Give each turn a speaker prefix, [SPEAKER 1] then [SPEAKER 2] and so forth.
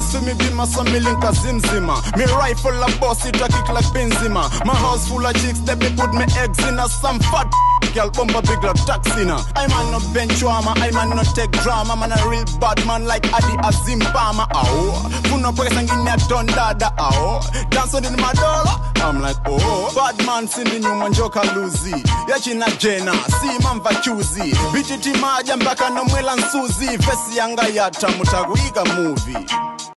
[SPEAKER 1] Next to me be my son, me link a zimzima. Me rifle a boss, it a kick like Benzema. My house full of chicks, they be put me eggs in a some fat girl bumper big like taxina. I man no bench drama, I man no take drama. Man a real bad man like Adi Azim Bama. Ow, put no press and give me a ton dada. Ow, dancing in my dollar. I'm like, oh, bad man sing the new man joka luzi. Yachina Jena, see man vachuzi. BTT maja mbaka no mwelan suzi. Fesi yanga yata mutaguiga movie.